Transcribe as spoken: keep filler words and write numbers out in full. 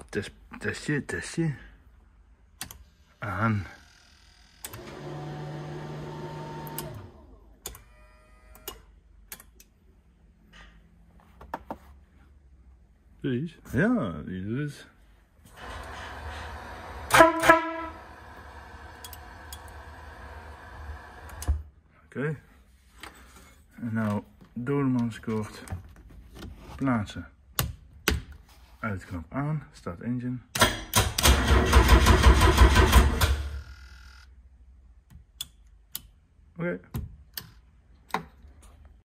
Test, testje, testje. Aan. Precies. Ja, die doet het. Oké. Okay. En nou dodemanskort plaatsen. Uitknop aan, start engine. Oké. Okay.